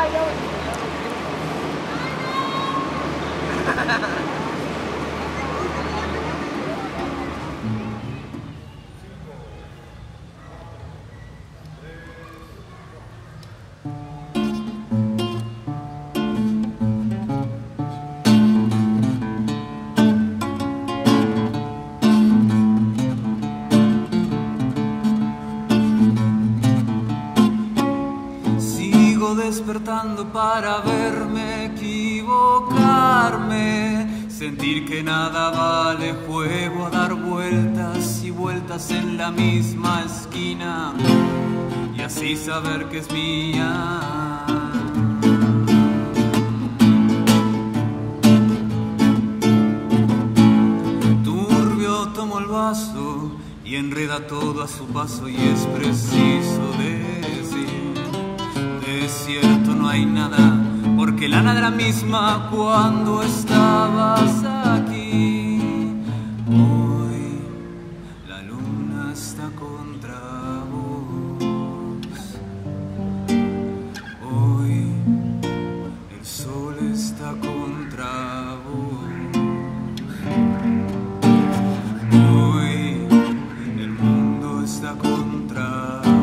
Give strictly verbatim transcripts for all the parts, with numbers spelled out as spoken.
Despertando para verme equivocarme, sentir que nada vale, juego a dar vueltas y vueltas en la misma esquina y así saber que es mía. Turbio tomo el vaso y enreda todo a su paso y es preciso decir: es cierto, no hay nada, porque la nada era misma cuando estabas aquí. Hoy la luna está contra vos. Hoy el sol está contra vos. Hoy el mundo está contra vos.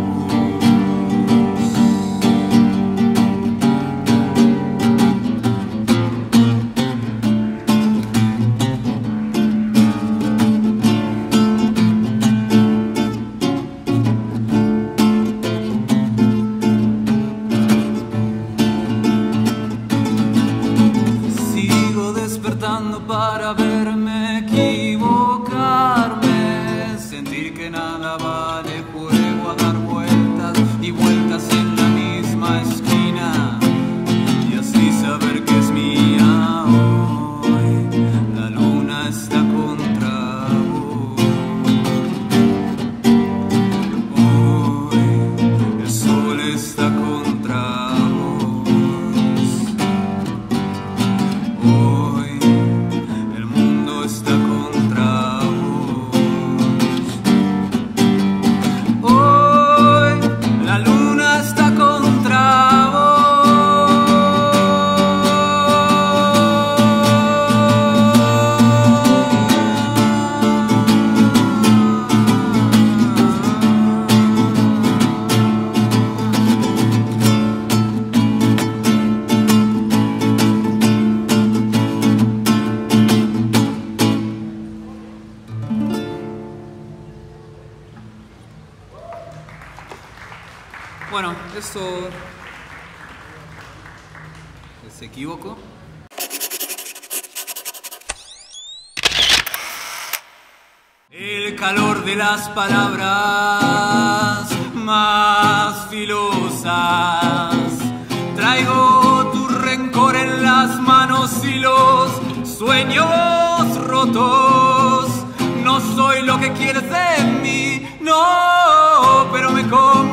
Para verme equivocarme, sentir que nada vale, juego a dar vueltas y vueltas en la misma esquina y así saber que es mía. Hoy la luna está contra vos. Hoy el sol está contra vos. Hoy está contra vos. Hoy la luna está contra vos. Bueno, eso se equivoco. El calor de las palabras más filosas. Traigo tu rencor en las manos y los sueños rotos. No soy lo que quieres de mí, no, pero me como